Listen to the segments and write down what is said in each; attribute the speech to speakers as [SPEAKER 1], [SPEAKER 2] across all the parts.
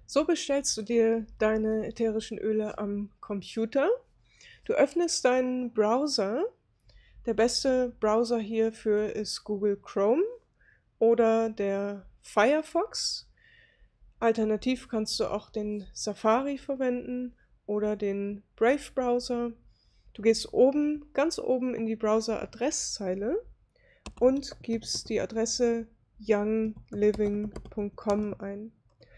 [SPEAKER 1] So bestellst du dir deine ätherischen Öle am Computer. Du öffnest deinen Browser. Der beste Browser hierfür ist Google Chrome oder der Firefox. Alternativ kannst du auch den Safari verwenden oder den Brave-Browser. Du gehst oben, ganz oben in die Browser-Adresszeile und gibst die Adresse youngliving.com ein.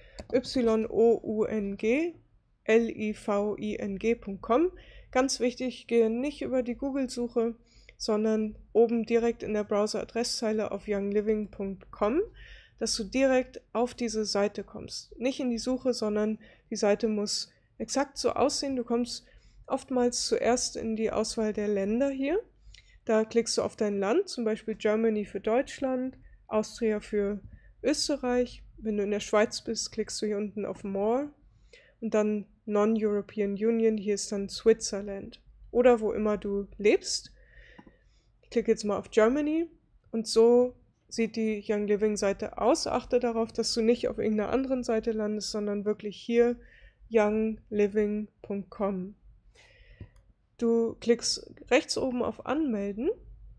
[SPEAKER 1] youngliving.com. Ganz wichtig, gehe nicht über die Google-Suche, sondern oben direkt in der Browser-Adresszeile auf youngliving.com, dass du direkt auf diese Seite kommst. Nicht in die Suche, sondern die Seite muss exakt so aussehen. Du kommst oftmals zuerst in die Auswahl der Länder hier. Da klickst du auf dein Land, zum Beispiel Germany für Deutschland, Austria für Österreich. Wenn du in der Schweiz bist, klickst du hier unten auf More und dann Non-European Union, hier ist dann Switzerland. Oder wo immer du lebst. Ich klicke jetzt mal auf Germany und so sieht die Young Living Seite aus. Achte darauf, dass du nicht auf irgendeiner anderen Seite landest, sondern wirklich hier youngliving.com. Du klickst rechts oben auf Anmelden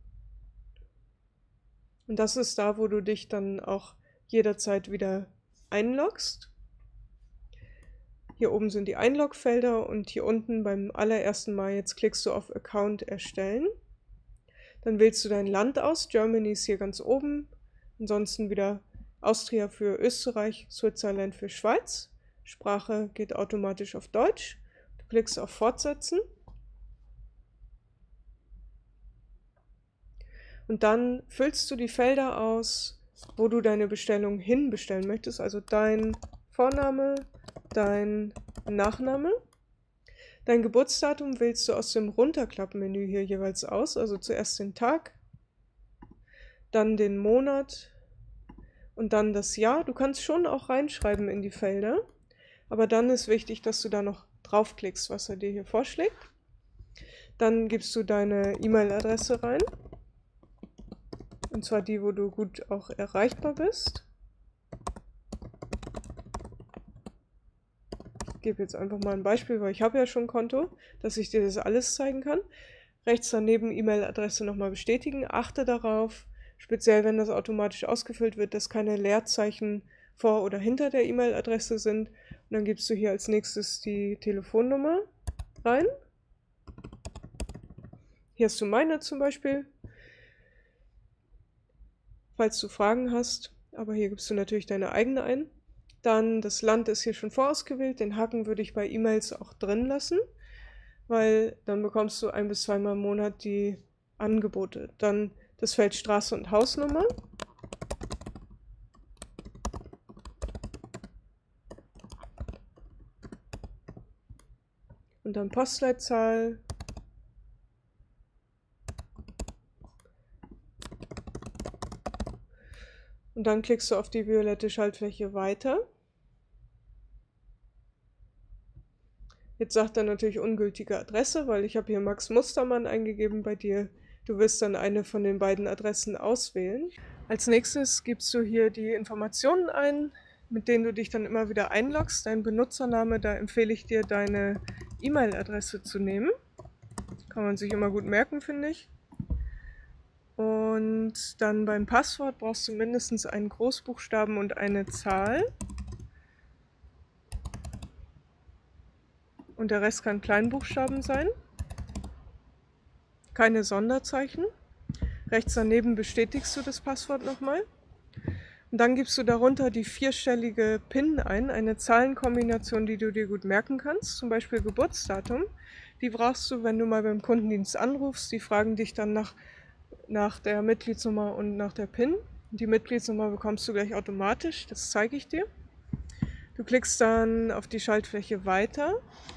[SPEAKER 1] und das ist da, wo du dich dann auch jederzeit wieder einloggst. Hier oben sind die Einlogfelder und hier unten beim allerersten Mal, jetzt klickst du auf Account erstellen. Dann wählst du dein Land aus, Germany ist hier ganz oben, ansonsten wieder Austria für Österreich, Switzerland für Schweiz. Sprache geht automatisch auf Deutsch. Du klickst auf Fortsetzen. Und dann füllst du die Felder aus, wo du deine Bestellung hinbestellen möchtest, also dein Vorname, dein Nachname. Dein Geburtsdatum wählst du aus dem Runterklappmenü hier jeweils aus, also zuerst den Tag, dann den Monat und dann das Jahr. Du kannst schon auch reinschreiben in die Felder, aber dann ist wichtig, dass du da noch draufklickst, was er dir hier vorschlägt. Dann gibst du deine E-Mail-Adresse rein. Und zwar die, wo du gut auch erreichbar bist. Ich gebe jetzt einfach mal ein Beispiel, weil ich habe ja schon ein Konto, dass ich dir das alles zeigen kann. Rechts daneben E-Mail-Adresse nochmal bestätigen. Achte darauf, speziell wenn das automatisch ausgefüllt wird, dass keine Leerzeichen vor oder hinter der E-Mail-Adresse sind. Und dann gibst du hier als nächstes die Telefonnummer rein. Hier hast du meine zum Beispiel, falls du Fragen hast, aber hier gibst du natürlich deine eigene ein. Dann das Land ist hier schon vorausgewählt, den Haken würde ich bei E-Mails auch drin lassen, weil dann bekommst du 1- bis 2-mal im Monat die Angebote. Dann das Feld Straße und Hausnummer. Und dann Postleitzahl. Und dann klickst du auf die violette Schaltfläche Weiter. Jetzt sagt er natürlich ungültige Adresse, weil ich habe hier Max Mustermann eingegeben bei dir. Du wirst dann eine von den beiden Adressen auswählen. Als nächstes gibst du hier die Informationen ein, mit denen du dich dann immer wieder einloggst. Dein Benutzername, da empfehle ich dir, deine E-Mail-Adresse zu nehmen. Kann man sich immer gut merken, finde ich. Und dann beim Passwort brauchst du mindestens einen Großbuchstaben und eine Zahl. Und der Rest kann Kleinbuchstaben sein. Keine Sonderzeichen. Rechts daneben bestätigst du das Passwort nochmal. Und dann gibst du darunter die 4-stellige PIN ein, eine Zahlenkombination, die du dir gut merken kannst, zum Beispiel Geburtsdatum. Die brauchst du, wenn du mal beim Kundendienst anrufst. Die fragen dich dann nach der Mitgliedsnummer und nach der PIN. Die Mitgliedsnummer bekommst du gleich automatisch, das zeige ich dir. Du klickst dann auf die Schaltfläche Weiter.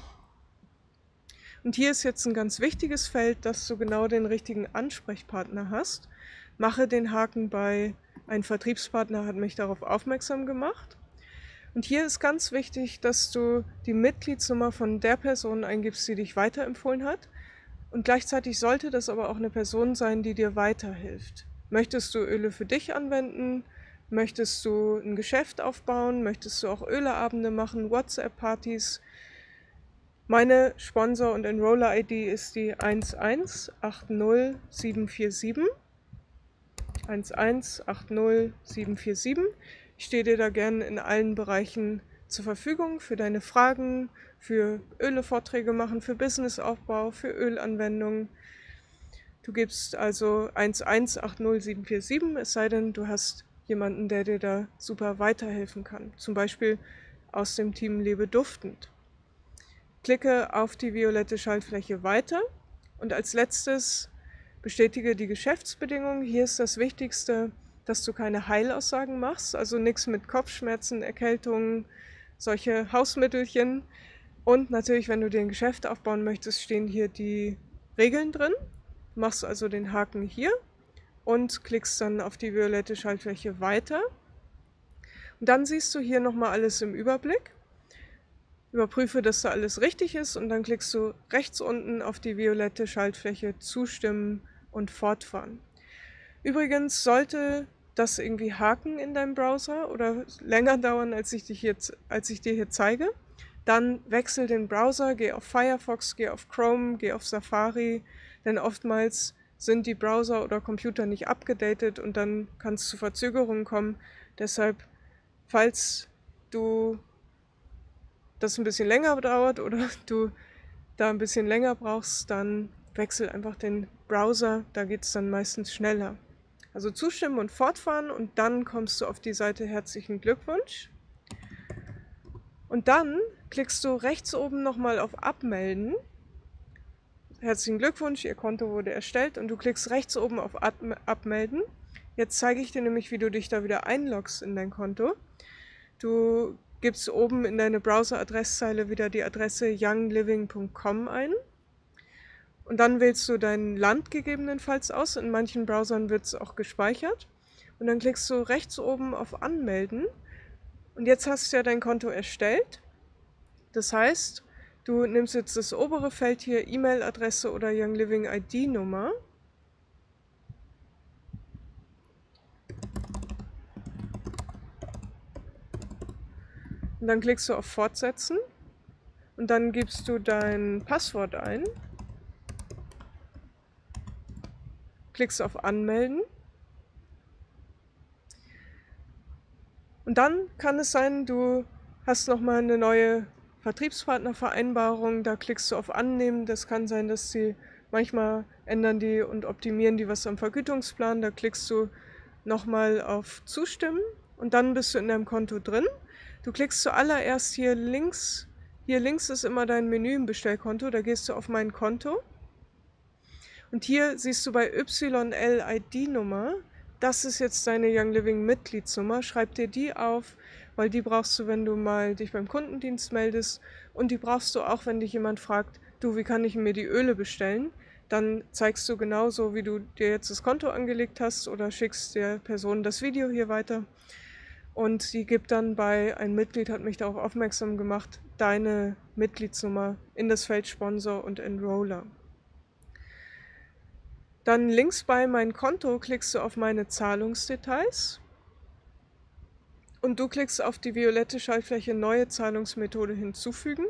[SPEAKER 1] Und hier ist jetzt ein ganz wichtiges Feld, dass du genau den richtigen Ansprechpartner hast. Mache den Haken bei ein Vertriebspartner hat mich darauf aufmerksam gemacht. Und hier ist ganz wichtig, dass du die Mitgliedsnummer von der Person eingibst, die dich weiterempfohlen hat. Und gleichzeitig sollte das aber auch eine Person sein, die dir weiterhilft. Möchtest du Öle für dich anwenden, Möchtest du ein Geschäft aufbauen? Möchtest du auch Öleabende machen, WhatsApp-Partys? Meine Sponsor- und Enroller-ID ist die 1180747. 1180747. Ich stehe dir da gerne in allen Bereichen zur Verfügung für deine Fragen, für Öle-Vorträge machen, für Businessaufbau, für Ölanwendungen. Du gibst also 1180747, es sei denn, du hast jemanden, der dir da super weiterhelfen kann. Zum Beispiel aus dem Team Lebe Duftend. Klicke auf die violette Schaltfläche Weiter und als letztes bestätige die Geschäftsbedingungen. Hier ist das Wichtigste, dass du keine Heilaussagen machst, also nichts mit Kopfschmerzen, Erkältungen, solche Hausmittelchen. Und natürlich, wenn du dir ein Geschäft aufbauen möchtest, stehen hier die Regeln drin. Du machst also den Haken hier und klickst dann auf die violette Schaltfläche Weiter. Und dann siehst du hier nochmal alles im Überblick. Überprüfe, dass da alles richtig ist und dann klickst du rechts unten auf die violette Schaltfläche Zustimmen und Fortfahren. Übrigens, sollte das irgendwie haken in deinem Browser oder länger dauern, als ich dir hier zeige, dann wechsel den Browser, geh auf Firefox, geh auf Chrome, geh auf Safari, denn oftmals sind die Browser oder Computer nicht abgedatet und dann kann es zu Verzögerungen kommen. Deshalb, falls du das ein bisschen länger dauert oder du da ein bisschen länger brauchst, dann wechsel einfach den Browser, da geht es dann meistens schneller. Also zustimmen und fortfahren und dann kommst du auf die Seite Herzlichen Glückwunsch. Und dann klickst du rechts oben nochmal auf Abmelden. Herzlichen Glückwunsch, Ihr Konto wurde erstellt und du klickst rechts oben auf Abmelden. Jetzt zeige ich dir nämlich, wie du dich da wieder einloggst in dein Konto. Du gibst oben in deine Browser-Adresszeile wieder die Adresse youngliving.com ein. Und dann wählst du dein Land gegebenenfalls aus. In manchen Browsern wird es auch gespeichert. Und dann klickst du rechts oben auf Anmelden. Und jetzt hast du ja dein Konto erstellt. Das heißt, du nimmst jetzt das obere Feld hier, E-Mail-Adresse oder Young Living ID-Nummer. Und dann klickst du auf Fortsetzen. Und dann gibst du dein Passwort ein. Klickst auf Anmelden. Und dann kann es sein, du hast nochmal eine neue Vertriebspartnervereinbarung, da klickst du auf Annehmen. Das kann sein, dass sie manchmal ändern die und optimieren die was am Vergütungsplan. Da klickst du nochmal auf Zustimmen und dann bist du in deinem Konto drin. Du klickst zuallererst hier links. Hier links ist immer dein Menü im Bestellkonto, da gehst du auf Mein Konto. Und hier siehst du bei YL-ID-Nummer, das ist jetzt deine Young Living Mitgliedsnummer. Schreib dir die auf, weil die brauchst du, wenn du mal dich beim Kundendienst meldest. Und die brauchst du auch, wenn dich jemand fragt, du, wie kann ich mir die Öle bestellen? Dann zeigst du genauso, wie du dir jetzt das Konto angelegt hast oder schickst der Person das Video hier weiter. Und die gibt dann bei, ein Mitglied hat mich darauf aufmerksam gemacht, deine Mitgliedsnummer in das Feld Sponsor und Enroller. Dann links bei Mein Konto klickst du auf Meine Zahlungsdetails und du klickst auf die violette Schaltfläche Neue Zahlungsmethode hinzufügen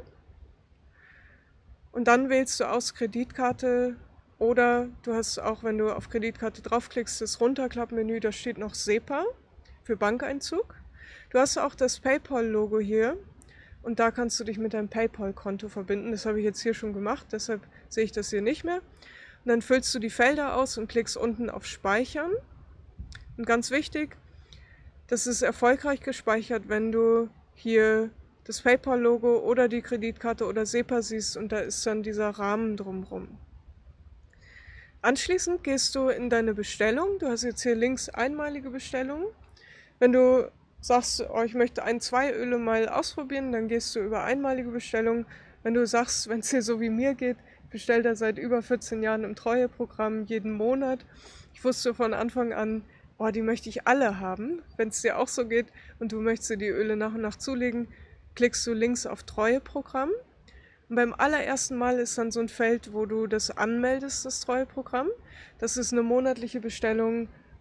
[SPEAKER 1] und dann wählst du aus Kreditkarte oder du hast auch, wenn du auf Kreditkarte draufklickst, das Runterklappmenü, da steht noch SEPA für Bankeinzug. Du hast auch das PayPal-Logo hier und da kannst du dich mit deinem PayPal-Konto verbinden. Das habe ich jetzt hier schon gemacht, deshalb sehe ich das hier nicht mehr. Und dann füllst du die Felder aus und klickst unten auf Speichern. Und ganz wichtig, das ist erfolgreich gespeichert, wenn du hier das PayPal-Logo oder die Kreditkarte oder SEPA siehst und da ist dann dieser Rahmen drumherum. Anschließend gehst du in deine Bestellung. Du hast jetzt hier links einmalige Bestellungen. Wenn du sagst, oh, ich möchte 2 Öle mal ausprobieren, dann gehst du über einmalige Bestellung. Wenn du sagst, wenn es dir so wie mir geht, bestelle da seit über 14 Jahren im Treueprogramm jeden Monat. Ich wusste von Anfang an, oh, die möchte ich alle haben. Wenn es dir auch so geht und du möchtest dir die Öle nach und nach zulegen, klickst du links auf Treueprogramm. Und beim allerersten Mal ist dann so ein Feld, wo du das anmeldest, das Treueprogramm. Das ist eine monatliche Bestellung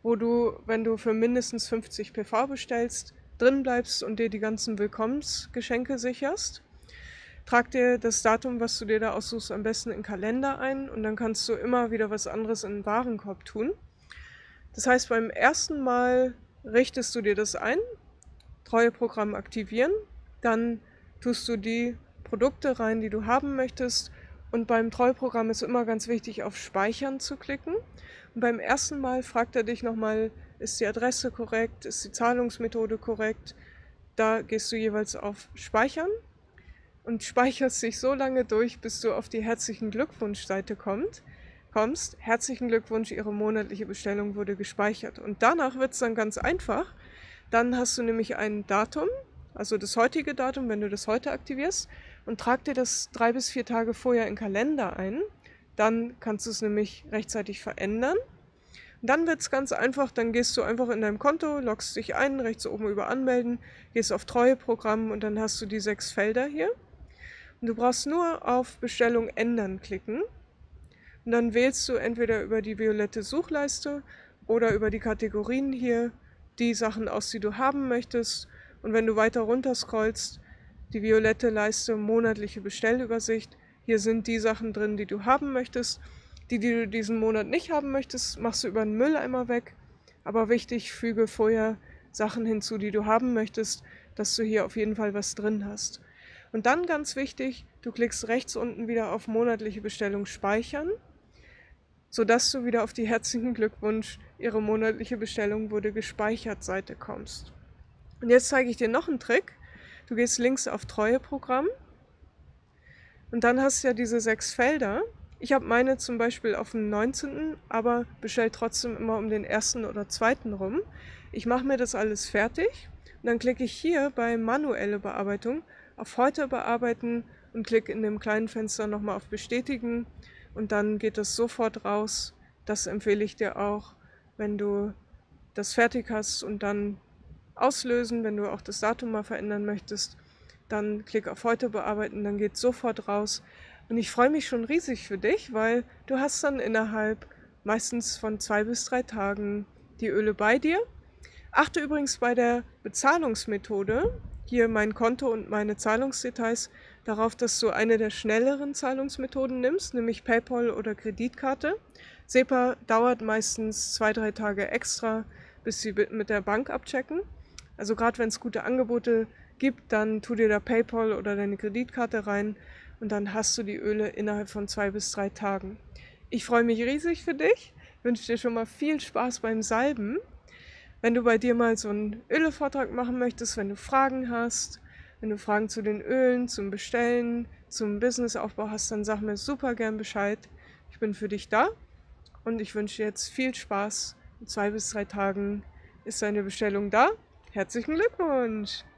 [SPEAKER 1] wo du, wenn du für mindestens 50 PV bestellst, drin bleibst und dir die ganzen Willkommensgeschenke sicherst. Trag dir das Datum, was du dir da aussuchst, am besten in den Kalender ein und dann kannst du immer wieder was anderes in den Warenkorb tun. Das heißt, beim ersten Mal richtest du dir das ein, Treueprogramm aktivieren, dann tust du die Produkte rein, die du haben möchtest, und beim Treueprogramm ist immer ganz wichtig, auf Speichern zu klicken. Und beim ersten Mal fragt er dich nochmal, ist die Adresse korrekt, ist die Zahlungsmethode korrekt. Da gehst du jeweils auf Speichern und speicherst dich so lange durch, bis du auf die Herzlichen Glückwunsch-Seite kommst. Herzlichen Glückwunsch, Ihre monatliche Bestellung wurde gespeichert. Und danach wird es dann ganz einfach. Dann hast du nämlich ein Datum, also das heutige Datum, wenn du das heute aktivierst, und trag dir das 3 bis 4 Tage vorher in den Kalender ein. Dann kannst du es nämlich rechtzeitig verändern. Und dann wird es ganz einfach, dann gehst du einfach in deinem Konto, loggst dich ein, rechts oben über Anmelden, gehst auf Treueprogramm und dann hast du die 6 Felder hier. Und du brauchst nur auf Bestellung ändern klicken. Und dann wählst du entweder über die violette Suchleiste oder über die Kategorien hier die Sachen aus, die du haben möchtest. Und wenn du weiter runter scrollst, die violette Leiste monatliche Bestellübersicht. Hier sind die Sachen drin, die du haben möchtest. Die du diesen Monat nicht haben möchtest, machst du über den Mülleimer weg. Aber wichtig, füge vorher Sachen hinzu, die du haben möchtest, dass du hier auf jeden Fall was drin hast. Und dann ganz wichtig, du klickst rechts unten wieder auf monatliche Bestellung speichern, sodass du wieder auf die Herzlichen Glückwunsch, Ihre monatliche Bestellung wurde gespeichert Seite kommst. Und jetzt zeige ich dir noch einen Trick. Du gehst links auf Treueprogramm und dann hast du ja diese 6 Felder. Ich habe meine zum Beispiel auf den 19., aber bestelle trotzdem immer um den 1. oder 2. rum. Ich mache mir das alles fertig und dann klicke ich hier bei manuelle Bearbeitung auf heute bearbeiten und klicke in dem kleinen Fenster nochmal auf bestätigen und dann geht das sofort raus. Das empfehle ich dir auch, wenn du das fertig hast und dann auslösen, wenn du auch das Datum mal verändern möchtest, dann klick auf heute bearbeiten, dann geht sofort raus. Und ich freue mich schon riesig für dich, weil du hast dann innerhalb meistens von 2 bis 3 Tagen die Öle bei dir. Achte übrigens bei der Bezahlungsmethode, hier mein Konto und meine Zahlungsdetails, darauf, dass du eine der schnelleren Zahlungsmethoden nimmst, nämlich PayPal oder Kreditkarte. SEPA dauert meistens 2, 3 Tage extra, bis sie mit der Bank abchecken. Also gerade wenn es gute Angebote gibt, dann tu dir da PayPal oder deine Kreditkarte rein und dann hast du die Öle innerhalb von 2 bis 3 Tagen. Ich freue mich riesig für dich, wünsche dir schon mal viel Spaß beim Salben. Wenn du bei dir mal so einen Öle-Vortrag machen möchtest, wenn du Fragen hast, wenn du Fragen zu den Ölen, zum Bestellen, zum Businessaufbau hast, dann sag mir super gern Bescheid. Ich bin für dich da und ich wünsche dir jetzt viel Spaß. In 2 bis 3 Tagen ist deine Bestellung da. Herzlichen Glückwunsch!